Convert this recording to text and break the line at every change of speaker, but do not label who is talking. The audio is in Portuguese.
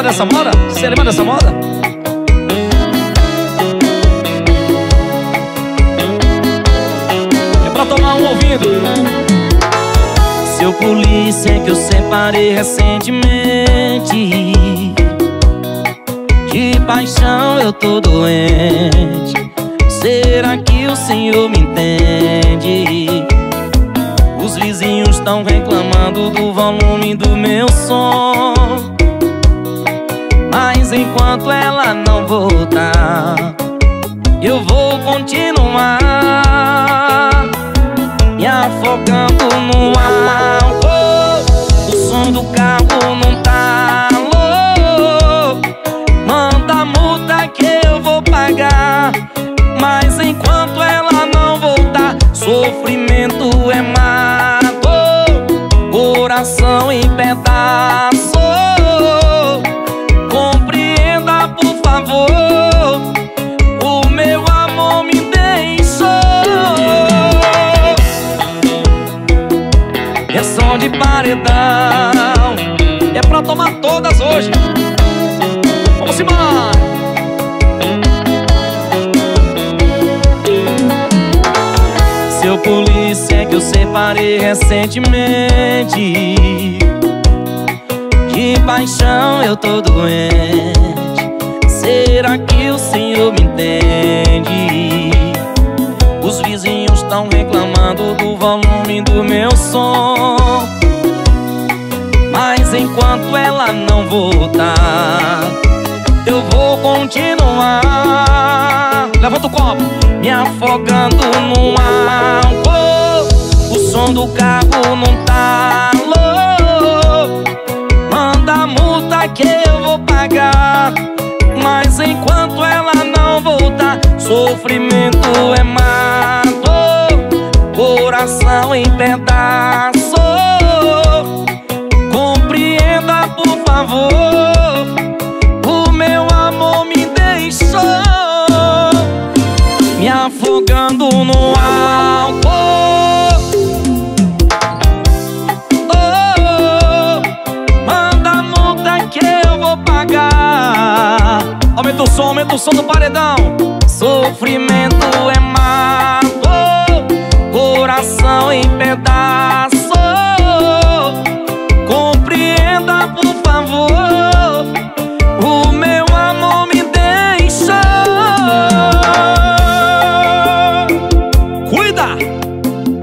dessa moda? Você lembra dessa moda? É pra tomar um ouvido. Seu polícia que eu separei recentemente, de paixão eu tô doente. Será que o senhor me entende? Os vizinhos estão reclamando do volume do meu som, mas enquanto ela não voltar, eu vou continuar me afogando no álcool. O som do carro não tá louco. Manda a multa que eu vou pagar, mas enquanto ela não voltar, sofrimento é mato, coração em pedaço. Compreenda, por favor, o meu amor me deixou. É som de paredão, é pra tomar todas hoje. Vamos embora! Seu polícia que eu separei recentemente, de paixão eu tô doente. Será que o senhor me entende? Os vizinhos estão reclamando do volume do meu som, mas enquanto ela não voltar, eu vou continuar. Levanta o copo. Me afogando no álcool. O som do carro não tá louco. Manda a multa que eu vou pagar, mas enquanto ela não voltar, sofrimento é mato, coração em pedaço. Compreenda, por favor, o meu amor me deixou. Me afogando no álcool. Oh, manda a multa que eu vou pagar. Aumenta o som do paredão. Sofrimento